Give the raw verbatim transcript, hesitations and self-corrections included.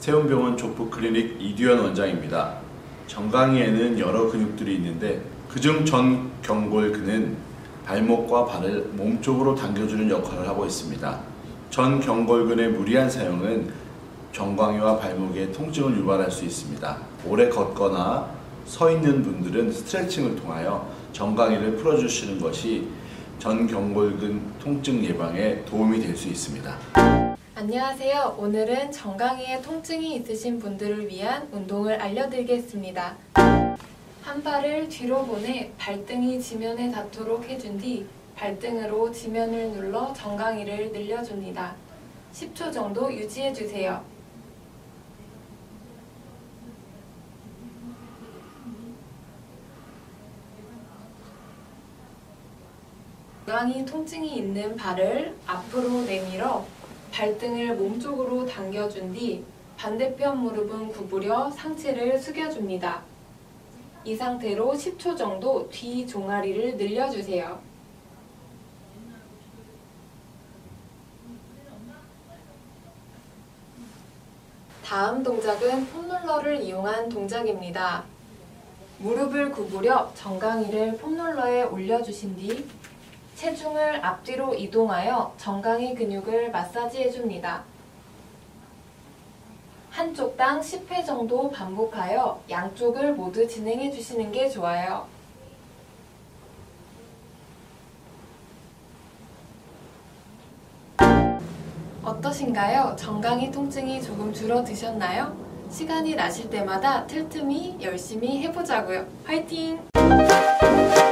세운병원 족부클리닉 이두현 원장입니다. 정강이에는 여러 근육들이 있는데 그중 전경골근은 발목과 발을 몸쪽으로 당겨주는 역할을 하고 있습니다. 전경골근의 무리한 사용은 정강이와 발목의 통증을 유발할 수 있습니다. 오래 걷거나 서 있는 분들은 스트레칭을 통하여 정강이를 풀어주시는 것이 전경골근 통증 예방에 도움이 될 수 있습니다. 안녕하세요. 오늘은 정강이에 통증이 있으신 분들을 위한 운동을 알려드리겠습니다. 한 발을 뒤로 보내 발등이 지면에 닿도록 해준 뒤 발등으로 지면을 눌러 정강이를 늘려줍니다. 십 초 정도 유지해주세요. 정강이 통증이 있는 발을 앞으로 내밀어 발등을 몸쪽으로 당겨준 뒤 반대편 무릎은 구부려 상체를 숙여줍니다. 이 상태로 십 초 정도 뒤 종아리를 늘려주세요. 다음 동작은 폼롤러를 이용한 동작입니다. 무릎을 구부려 정강이를 폼롤러에 올려주신 뒤 체중을 앞뒤로 이동하여 정강이 근육을 마사지해줍니다. 한쪽당 십 회 정도 반복하여 양쪽을 모두 진행해주시는 게 좋아요. 어떠신가요? 정강이 통증이 조금 줄어드셨나요? 시간이 나실 때마다 틈틈이 열심히 해보자고요. 화이팅!